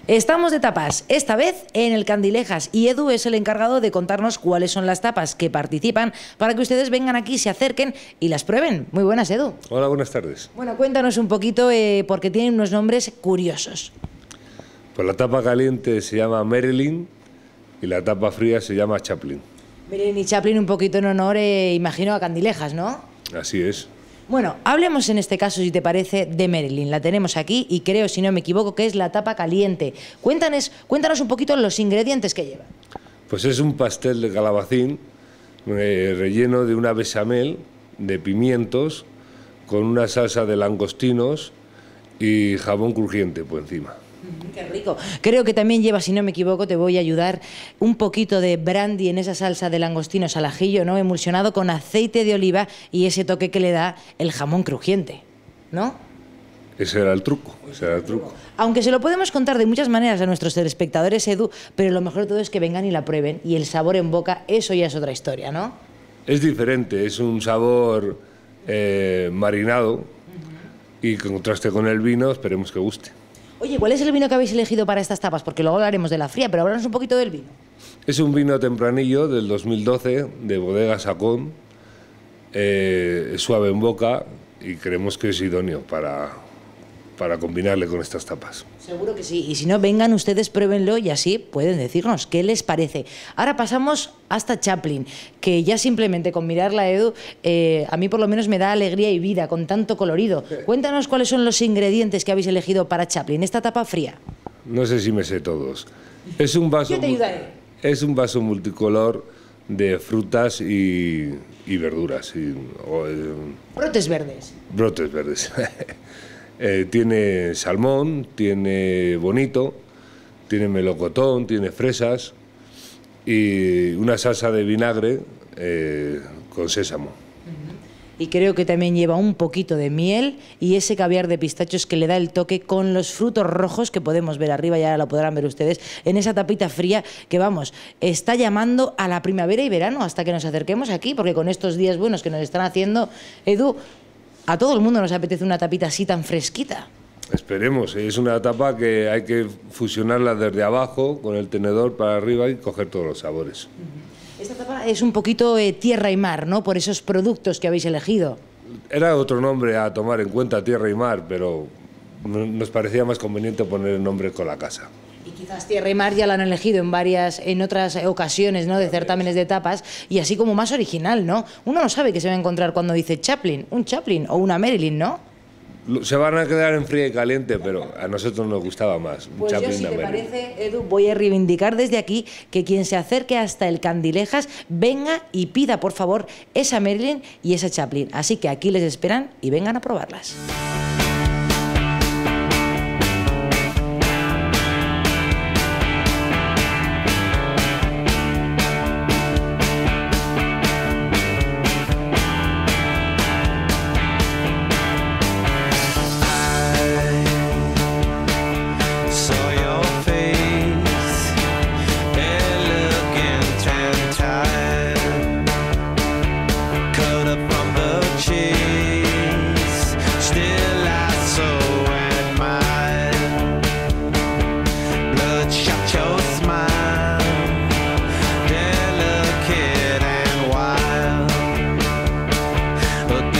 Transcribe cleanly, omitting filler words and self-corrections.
Estamos de tapas, esta vez en el Candilejas, y Edu es el encargado de contarnos cuáles son las tapas que participan para que ustedes vengan aquí, se acerquen y las prueben. Muy buenas, Edu. Hola, buenas tardes. Bueno, cuéntanos un poquito porque tienen unos nombres curiosos. Pues la tapa caliente se llama Marilyn y la tapa fría se llama Chaplin. Marilyn y Chaplin un poquito en honor, imagino, a Candilejas, ¿no? Así es. Bueno, hablemos en este caso, si te parece, de Marilyn. La tenemos aquí y creo, si no me equivoco, que es la tapa caliente. Cuéntanos un poquito los ingredientes que lleva. Pues es un pastel de calabacín relleno de una bechamel de pimientos con una salsa de langostinos y jamón crujiente por encima. ¡Qué rico! Creo que también lleva, si no me equivoco, te voy a ayudar, un poquito de brandy en esa salsa de langostinos al ajillo, ¿no? Emulsionado con aceite de oliva y ese toque que le da el jamón crujiente, ¿no? Ese era el truco, ese era el truco. Aunque se lo podemos contar de muchas maneras a nuestros telespectadores, Edu, pero lo mejor de todo es que vengan y la prueben y el sabor en boca, eso ya es otra historia, ¿no? Es diferente, es un sabor marinado y en contraste con el vino, esperemos que guste. Oye, ¿cuál es el vino que habéis elegido para estas tapas? Porque luego hablaremos de la fría, pero háblanos un poquito del vino. Es un vino tempranillo del 2012 de Bodega Sacón, es suave en boca y creemos que es idóneo para combinarle con estas tapas. Seguro que sí, y si no, vengan ustedes, pruébenlo y así pueden decirnos qué les parece. Ahora pasamos hasta Chaplin, que ya simplemente con mirarla, Edu, a mí por lo menos me da alegría y vida con tanto colorido. Cuéntanos cuáles son los ingredientes que habéis elegido para Chaplin, esta tapa fría. No sé si me sé todos. Es un vaso, Yo te ayudaré. Es un vaso multicolor de frutas y verduras. Brotes verdes. Brotes verdes. Tiene salmón, tiene bonito, tiene melocotón, tiene fresas y una salsa de vinagre con sésamo. Y creo que también lleva un poquito de miel y ese caviar de pistachos que le da el toque con los frutos rojos que podemos ver arriba, ya lo podrán ver ustedes, en esa tapita fría que, vamos, está llamando a la primavera y verano hasta que nos acerquemos aquí, porque con estos días buenos que nos están haciendo, Edu, a todo el mundo nos apetece una tapita así tan fresquita. Esperemos, es una tapa que hay que fusionarla desde abajo con el tenedor para arriba y coger todos los sabores. Esta tapa es un poquito tierra y mar, ¿no? Por esos productos que habéis elegido. Era otro nombre a tomar en cuenta, tierra y mar, pero nos parecía más conveniente poner el nombre con la casa. Y quizás tierra y mar ya la han elegido en otras ocasiones, ¿no? De certámenes de tapas, y así como más original, ¿no? Uno no sabe qué se va a encontrar cuando dice Chaplin, un Chaplin o una Marilyn, ¿no? Se van a quedar en fría y caliente, pero a nosotros nos gustaba más. Pues yo, si te parece, Edu, voy a reivindicar desde aquí que quien se acerque hasta el Candilejas venga y pida, por favor, esa Marilyn y esa Chaplin. Así que aquí les esperan y vengan a probarlas. Delicate and wild.